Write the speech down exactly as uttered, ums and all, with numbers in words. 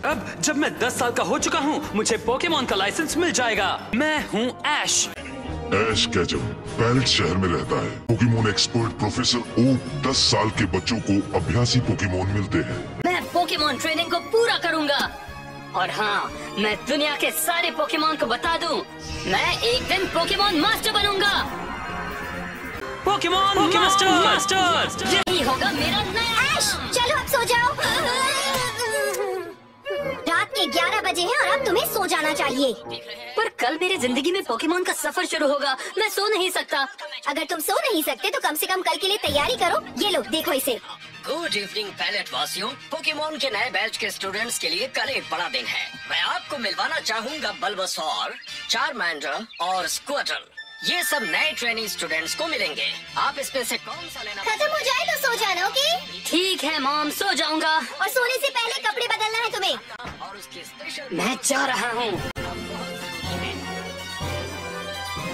अब जब मैं दस साल का हो चुका हूँ मुझे पोकेमोन का लाइसेंस मिल जाएगा। मैं हूँ ऐश। ऐश कैचम पैलेट शहर में रहता है। पोकेमोन एक्सपर्ट प्रोफेसर ओक दस साल के बच्चों को अभ्यासी पोकेमोन मिलते हैं। मैं पोकेमोन ट्रेनिंग को पूरा करूंगा और हाँ, मैं दुनिया के सारे पोकेमोन को बता दूं, मैं एक दिन पोकेमोन मास्टर बनूंगा। पोकेमोन मास्टर मास्टर यही होगा मेरा नया। ऐश, चलो अब सो जाओ। रात के ग्यारह बजे हैं और अब तुम्हें सो जाना चाहिए। पर कल मेरी जिंदगी में पोकेमोन का सफर शुरू होगा, मैं सो नहीं सकता। अगर तुम सो नहीं सकते तो कम से कम कल के लिए तैयारी करो। ये लो, देखो इसे। गुड इवनिंग पैलेट वासियों। पोकेमोन के नए बैच के स्टूडेंट्स के लिए कल एक बड़ा दिन है। मैं आपको मिलवाना चाहूंगा बल्बासौर, चारमैंडर और स्क्वार्टल। ये सब नए ट्रेनिंग स्टूडेंट्स को मिलेंगे। आप इसमें से कौन सा लेना? खत्म हो जाए तो सो जाना, ओके? ठीक है मॉम, सो जाऊंगा। और सोने से पहले कपड़े बदलना है तुम्हें। और उसकी स्पेशल मैं जा रहा हूँ।